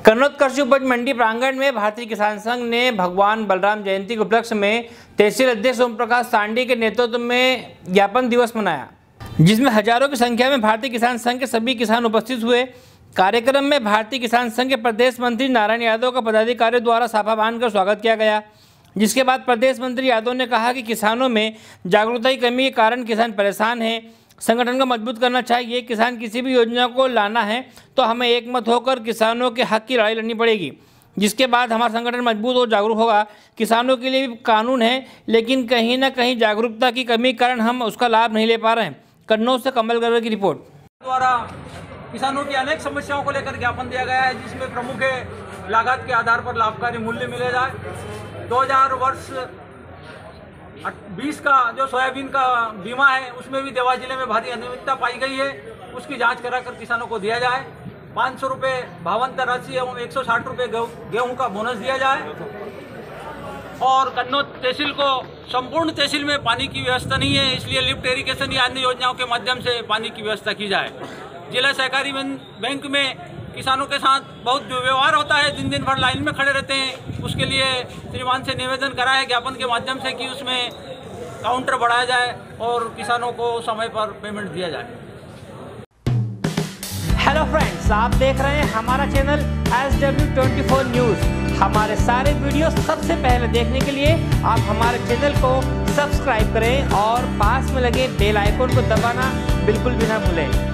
कन्नौज कृषि उपज मंडी प्रांगण में भारतीय किसान संघ ने भगवान बलराम जयंती के उपलक्ष्य में तहसील अध्यक्ष ओम प्रकाश सांडी के नेतृत्व में ज्ञापन दिवस मनाया, जिसमें हजारों की संख्या में भारतीय किसान संघ के सभी किसान उपस्थित हुए। कार्यक्रम में भारतीय किसान संघ के प्रदेश मंत्री नारायण यादव का पदाधिकारियों द्वारा साफा बांधकर स्वागत किया गया। जिसके बाद प्रदेश मंत्री यादव ने कहा कि किसानों में जागरूकता की कमी के कारण किसान परेशान हैं। संगठन को मजबूत करना चाहिए। किसान किसी भी योजना को लाना है तो हमें एकमत होकर किसानों के हक की लड़ाई लड़नी पड़ेगी, जिसके बाद हमारा संगठन मजबूत और जागरूक होगा। किसानों के लिए भी कानून है, लेकिन कहीं ना कहीं जागरूकता की कमी के कारण हम उसका लाभ नहीं ले पा रहे हैं। कन्नौज से कमल गर्वर की रिपोर्ट। द्वारा किसानों की अनेक समस्याओं को लेकर ज्ञापन दिया गया है, जिसमें प्रमुख है लागत के आधार पर लाभकारी मूल्य मिले जाए। 2000 वर्ष 20 का जो सोयाबीन का बीमा है उसमें भी देवास जिले में भारी अनियमितता पाई गई है, उसकी जांच कराकर किसानों को दिया जाए। 500 रुपये भावांतर राशि एवं 160 रुपये गेहूं का बोनस दिया जाए। और कन्नौज तहसील को संपूर्ण तहसील में पानी की व्यवस्था नहीं है, इसलिए लिफ्ट इरिगेशन या अन्य योजनाओं के माध्यम से पानी की व्यवस्था की जाए। जिला सहकारी बैंक में किसानों के साथ बहुत दुर्व्यवहार होता है, दिन दिन भर लाइन में खड़े रहते हैं। उसके लिए श्रीमान से निवेदन करा है ज्ञापन के माध्यम से कि उसमें काउंटर बढ़ाया जाए और किसानों को समय पर पेमेंट दिया जाए। हेलो फ्रेंड्स, आप देख रहे हैं हमारा चैनल SW24 न्यूज़। हमारे सारे वीडियो सबसे पहले देखने के लिए आप हमारे चैनल को सब्सक्राइब करें और पास में लगे बेल आइकन को दबाना बिल्कुल भी ना भूलें।